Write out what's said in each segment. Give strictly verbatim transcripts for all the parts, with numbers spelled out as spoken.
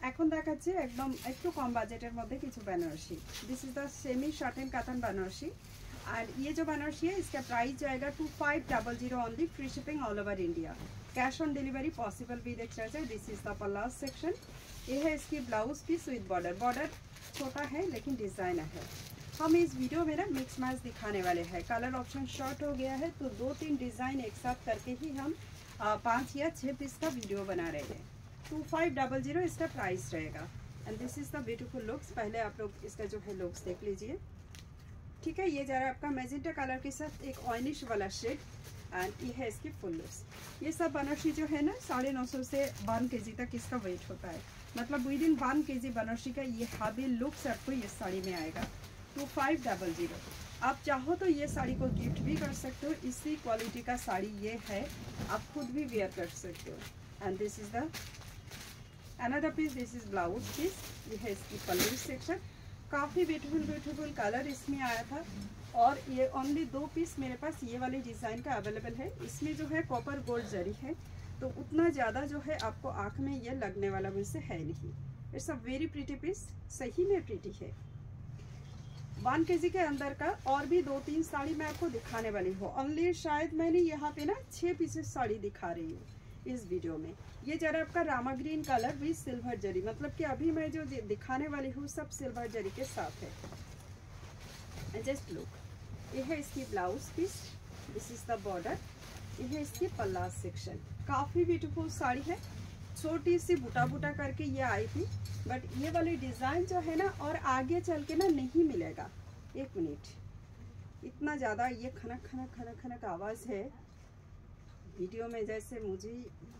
এখন দেখাচ্ছি একদম একটু কম বাজেটের মধ্যে কিছু Banarasi. This is the semi shorten cotton Banarasi और ये जो बनारसी है इसका प्राइस जाएगा two five double zero only, free shipping all over India, cash on delivery possible with exchange. This is the palla section. ये है इसकी blouse piece with border. Border छोटा है लेकिन डिजाइनर है। हम इस वीडियो में ना मिक्स मैच दिखाने वाले हैं। कलर ऑप्शन शॉर्ट हो गया है तो दो तीन डिजाइन एक साथ करके ही हम पाँच या छः पीस का वीडियो बना रहे हैं। टू फाइव डबल जीरो इसका प्राइस रहेगा। And this is the beautiful looks. पहले आप लोग इसका जो है लुक्स देख लीजिए, ठीक है। ये जरा आपका मैजेंटा कलर के साथ एक ऑयनिश वाला शेड एंड ये है इसकी फुल लुक्स। ये सब बनारसी जो है ना साढ़े नौ सौ से वन के जी तक इसका वेट होता है, मतलब विद इन वन के जी बनारसी का ये हावी लुक्स आपको ये साड़ी में आएगा। Two five double zero. आप चाहो तो ये साड़ी को गिफ्ट भी कर सकते हो। इसी क्वालिटी का साड़ी ये है, आप खुद भी वेयर कर सकते हो। And this is the another piece. This is blouse piece. ये है इसकी पल्लू सेक्शन। काफ़ी ब्यूटीफुल ब्यूटीफुल कलर इसमें आया था और ये ओनली दो पीस मेरे पास ये वाले डिज़ाइन का अवेलेबल है। इसमें जो है कॉपर गोल्ड जरी है तो उतना ज़्यादा जो है आपको आँख में ये लगने वाला मुझसे है नहीं। It's a very pretty piece, सही में प्रीटी है। वन के जी के अंदर का और भी दो तीन साड़ी मैं आपको दिखाने वाली हूँ। ओनली शायद मैंने यहाँ पे ना छः पीसेस साड़ी दिखा रही हूँ इस वीडियो में। ये जरा आपका Rama green colour with silver zari, मतलब कि अभी मैं जो दिखाने वाली हूँ सब सिल्वर जरी के साथ है। Just look. ये है इसकी blouse piece. This is the border. ये है इसकी पल्ला सेक्शन। काफ़ी ब्यूटीफुल साड़ी है। छोटी सी बुटा बुटा करके ये आई थी, बट ये वाली डिज़ाइन जो है ना और आगे चल के ना नहीं मिलेगा। एक मिनट, इतना ज़्यादा ये खनक खनक खनक खनक आवाज़ है वीडियो में, जैसे मुझे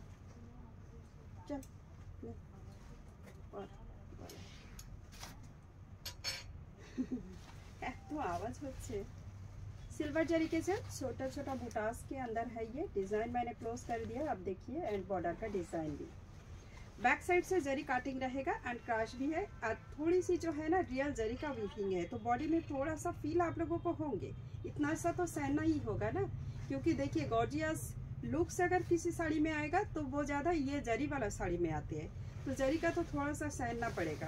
चल और तो आवाज़ होच्छे। सिल्वर जरी के साथ छोटा छोटा बुटास के अंदर है ये डिज़ाइन। मैंने क्लोज कर दिया, अब देखिए एंड बॉर्डर का डिज़ाइन भी। बैक साइड से जरी काटिंग रहेगा एंड क्रश भी है और थोड़ी सी जो है ना रियल जरी का वीविंग है, तो बॉडी में थोड़ा सा फील आप लोगों को होंगे। इतना सा तो सहना ही होगा ना, क्योंकि देखिए गॉर्जियस लुक्स अगर किसी साड़ी में आएगा तो वो ज़्यादा ये जरी वाला साड़ी में आते हैं, तो जरी का तो थोड़ा सा सहना पड़ेगा।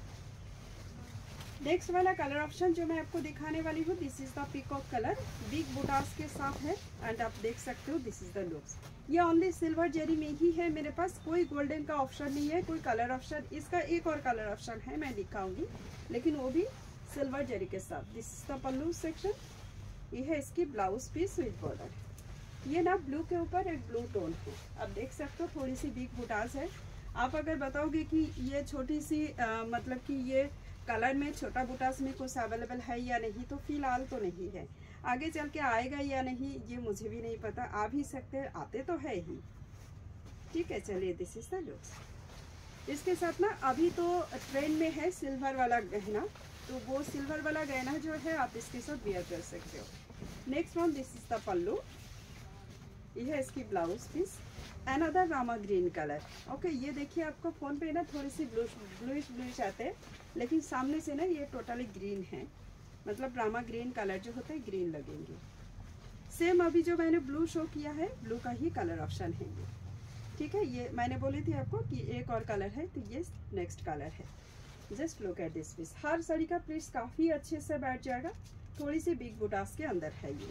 नेक्स्ट वाला कलर ऑप्शन जो मैं आपको दिखाने वाली हूँ, this is the peacock colour, big बुटास के साथ है एंड आप देख सकते हो दिस इज द लुक्स। ये ओनली सिल्वर जेरी में ही है मेरे पास, कोई गोल्डन का ऑप्शन नहीं है, कोई कलर ऑप्शन। इसका एक और कलर ऑप्शन है मैं दिखाऊंगी, लेकिन वो भी सिल्वर जेरी के साथ। This is the pallu section. ये है इसकी ब्लाउज पीस विद बॉर्डर। ये ना ब्लू के ऊपर एक ब्लू टोन है, आप देख सकते हो थोड़ी सी बिग बुटास है। आप अगर बताओगे कि ये छोटी सी आ, मतलब कि ये कलर में छोटा बुटास में कुछ अवेलेबल है या नहीं, तो फिलहाल तो नहीं है। आगे चल के आएगा या नहीं ये मुझे भी नहीं पता, आ भी सकते हैं, आते तो है ही। ठीक है, चलिए दिस इज द लुक्स। इसके साथ ना अभी तो ट्रेंड में है सिल्वर वाला गहना, तो वो सिल्वर वाला गहना जो है आप इसके साथ वेयर कर सकते हो। Next one, this is the pallu. ये है इसकी blouse piece. Another Rama green colour. Okay, ये देखिए आपको फोन पे ना थोड़ी सी ब्लू ब्लूइश ब्लूइश आते हैं, लेकिन सामने से ना ये टोटली ग्रीन है, मतलब रामा ग्रीन कलर जो होता है ग्रीन लगेंगे। सेम अभी जो मैंने ब्लू शो किया है ब्लू का ही कलर ऑप्शन है ये। ठीक है, ये मैंने बोली थी आपको कि एक और कलर है, तो ये नेक्स्ट कलर है। Just look at this piece. हर साड़ी का पीस काफ़ी अच्छे से बैठ जाएगा, थोड़ी सी बिग बुटास के अंदर है ये।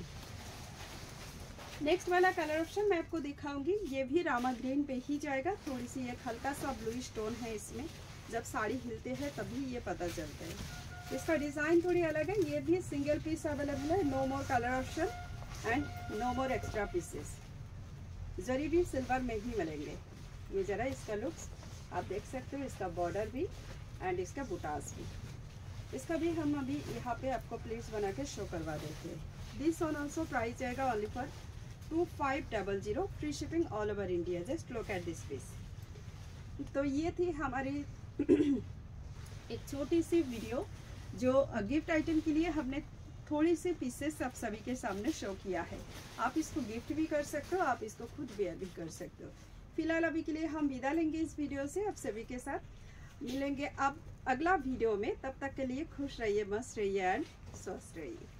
नेक्स्ट वाला कलर ऑप्शन मैं आपको दिखाऊंगी, ये भी रामा ग्रीन पे ही जाएगा। थोड़ी सी एक हल्का सा ब्लूइश टोन है इसमें, जब साड़ी हिलते हैं तभी ये पता चलता है। इसका डिज़ाइन थोड़ी अलग है, ये भी सिंगल पीस अवेलेबल है। No more colour option and no more extra pieces. Zari भी सिल्वर में ही मिलेंगे। ये जरा इसका लुक्स आप देख सकते हो, इसका बॉर्डर भी एंड इसका बुटास भी। इसका भी हम अभी यहाँ पे आपको प्लेट्स बना के शो करवा देते हैं। दिस वन ऑल्सो प्राइस जाएगा only for two five double zero, free shipping all over India. Just look at this piece. तो ये थी हमारी एक छोटी सी वीडियो जो गिफ्ट आइटम के लिए हमने थोड़ी सी पीसेस आप सभी के सामने शो किया है। आप इसको गिफ्ट भी कर सकते हो, आप इसको खुद वेयर भी कर सकते हो। फिलहाल अभी के लिए हम विदा लेंगे इस वीडियो से, आप सभी के साथ मिलेंगे अब अगला वीडियो में। तब तक के लिए खुश रहिए, मस्त रहिए एंड स्वस्थ रहिए।